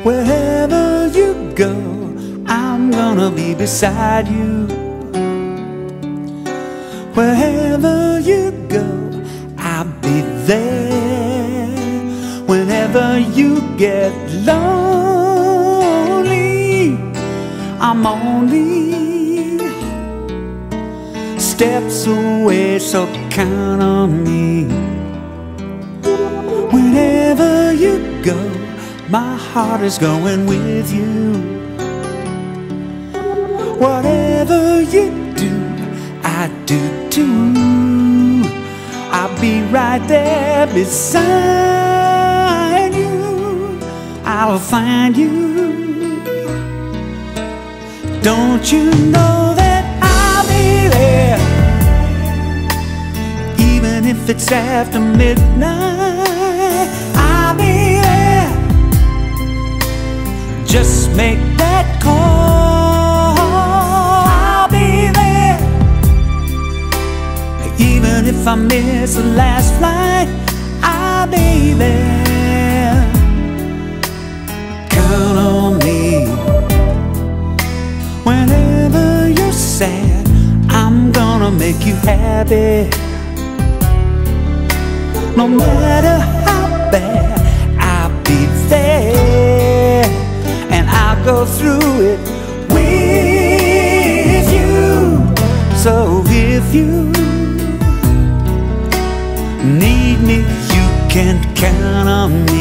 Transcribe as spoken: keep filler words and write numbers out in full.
Wherever you go, I'm gonna be beside you. Wherever you go, I'll be there. Whenever you get lonely, I'm only steps away, so count on me. Whenever you go, my heart is going with you. Whatever you do, I do too. I'll be right there beside you. I'll find you. Don't you know that I'll be there? Even if it's after midnight, I'll be there. Just make that call. I'll be there. Even if I miss the last flight, I'll be there. Count on me. Whenever you're sad, I'm gonna make you happy. No matter how bad, I'll be there. And I'll go through it with you. So if you need me, you can count on me.